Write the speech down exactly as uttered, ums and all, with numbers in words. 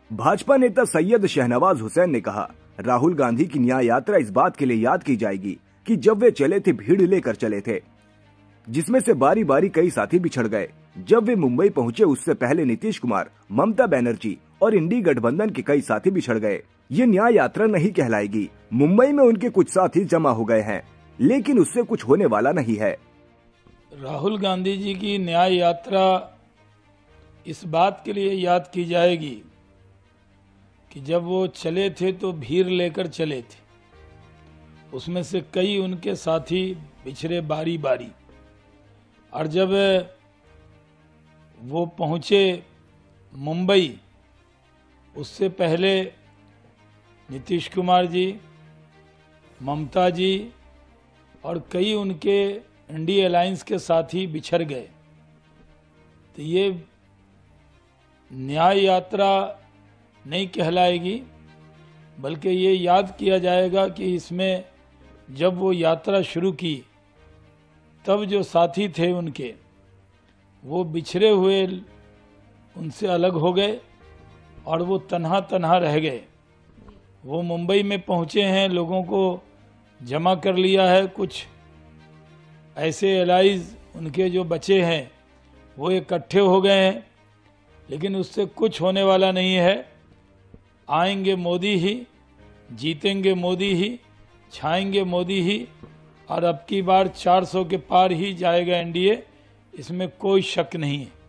भाजपा नेता सैयद शहनवाज हुसैन ने कहा, राहुल गांधी की न्याय यात्रा इस बात के लिए याद की जाएगी कि जब वे चले थे भीड़ लेकर चले थे, जिसमें से बारी बारी कई साथी बिछड़ गए। जब वे मुंबई पहुंचे उससे पहले नीतीश कुमार, ममता बनर्जी और इंडी गठबंधन के कई साथी बिछड़ गए। ये न्याय यात्रा नहीं कहलाएगी। मुंबई में उनके कुछ साथी जमा हो गए हैं, लेकिन उससे कुछ होने वाला नहीं है। राहुल गांधी जी की न्याय यात्रा इस बात के लिए याद की जाएगी कि जब वो चले थे तो भीड़ लेकर चले थे, उसमें से कई उनके साथी बिछड़े बारी बारी, और जब वो पहुंचे मुंबई उससे पहले नीतीश कुमार जी, ममता जी और कई उनके इंडिया अलायंस के साथी बिछड़ गए। तो ये न्याय यात्रा नहीं कहलाएगी, बल्कि ये याद किया जाएगा कि इसमें जब वो यात्रा शुरू की तब जो साथी थे उनके, वो बिछड़े हुए उनसे अलग हो गए और वो तन्हा तन्हा रह गए। वो मुंबई में पहुंचे हैं, लोगों को जमा कर लिया है, कुछ ऐसे एलाइज उनके जो बचे हैं वो इकट्ठे हो गए हैं, लेकिन उससे कुछ होने वाला नहीं है। आएंगे मोदी ही, जीतेंगे मोदी ही, छाएंगे मोदी ही, और अब की बार चार सौ के पार ही जाएगा एनडीए, इसमें कोई शक नहीं है।